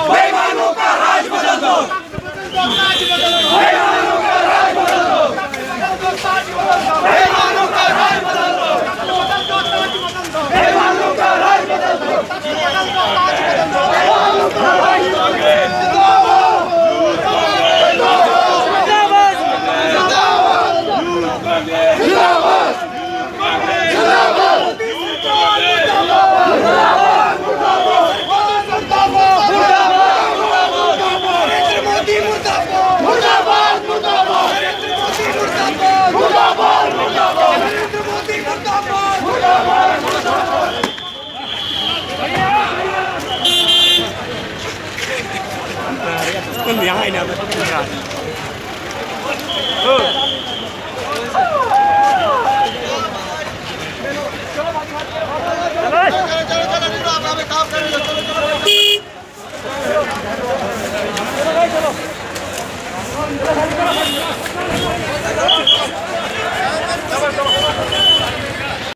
बेईमानों का राज बदल दो, बेईमानों का राज बदल दो, बेईमानों का राज बदल दो, बेईमानों का राज बदल दो, बेईमानों का राज बदल दो। यहाँ ना चलो